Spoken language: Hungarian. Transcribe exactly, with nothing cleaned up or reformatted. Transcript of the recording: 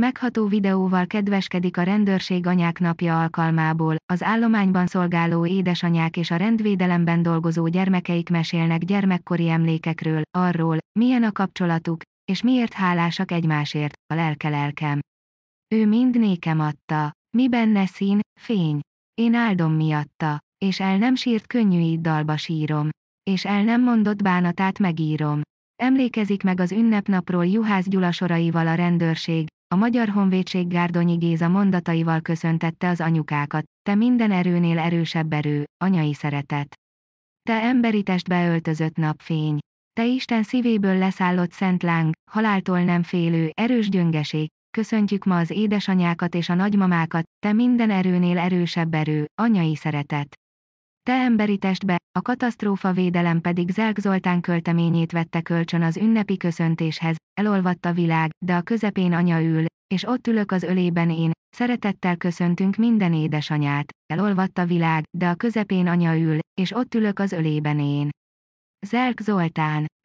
Megható videóval kedveskedik a rendőrség anyák napja alkalmából, az állományban szolgáló édesanyák és a rendvédelemben dolgozó gyermekeik mesélnek gyermekkori emlékekről, arról, milyen a kapcsolatuk, és miért hálásak egymásért, a lelke-lelkem. Ő mind nékem adta. Mi benne szín, fény. Én áldom miatta, és el nem sírt könnyű iddalba sírom. És el nem mondott bánatát megírom. Emlékezik meg az ünnepnapról Juhász Gyula soraival a rendőrség, a Magyar Honvédség Gárdonyi Géza mondataival köszöntette az anyukákat: te minden erőnél erősebb erő, anyai szeretet. Te emberi testbe öltözött napfény. Te Isten szívéből leszállott szent láng, haláltól nem félő, erős gyöngeség. Köszöntjük ma az édesanyákat és a nagymamákat, te minden erőnél erősebb erő, anyai szeretet. Te emberi testbe, a katasztrófavédelem pedig Zelk Zoltán költeményét vette kölcsön az ünnepi köszöntéshez, elolvadt a világ, de a közepén anya ül, és ott ülök az ölében én, szeretettel köszöntünk minden édesanyát, elolvadt a világ, de a közepén anya ül, és ott ülök az ölében én. Zelk Zoltán.